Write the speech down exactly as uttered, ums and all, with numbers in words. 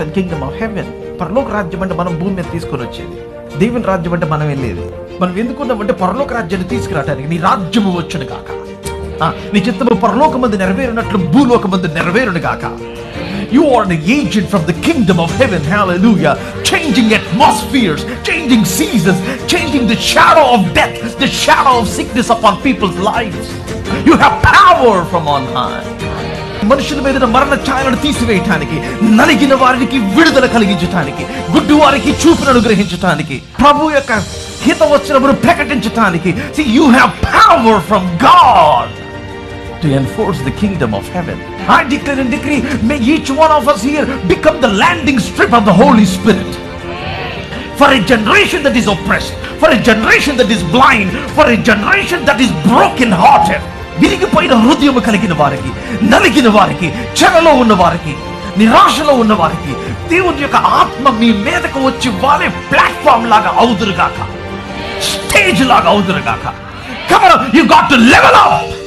Kingdom of haven. పరలోక రాజ్యం అంటే మనం భూమి మీద తీసుకొని వచ్చేది, దేవుని రాజ్యం అంటే మనం వెళ్ళేది. మనం ఎందుకున్నామంటే పరలోక రాజ్యాన్ని తీసుకురావడానికి. నీ రాజ్యము వచ్చును గాక, నీ చిత్తము పరలోకమందు నెరవేరునట్లు భూలోకమందు నెరవేరును గాక. You are the agent from the kingdom of heaven, hallelujah, changing atmospheres, changing seasons, changing the shadow of death, the shadow of sickness upon people's lives. You have power from on high. మనుషుల మీద మరణ ఛాయలను తీసివేయటానికి, నలిగిన వారికి విడుదల కలిగించటానికి, గుడ్డు వారికి చూపును అనుగ్రహించటానికి, ప్రభు యొక్క హితవచనమును ప్రకటించటానికి. See, you have power from God to enforce the kingdom of heaven. I declare and decree, may each one of us here become the landing strip of the Holy Spirit for a generation that is oppressed, for a generation that is blind, for a generation that is broken hearted. విరిగిపోయిన హృదయం కలిగిన వారికి, నలిగిన వారికి, చెరలో ఉన్న వారికి, నిరాశలో ఉన్న వారికి దేవుని యొక్క ఆత్మ మీ మీదకు వచ్చి వారే ప్లాట్ఫామ్ లాగా అవుదురుగాక, స్టేజ్ లాగా అవుదురుగాక. Come on, you got to level up.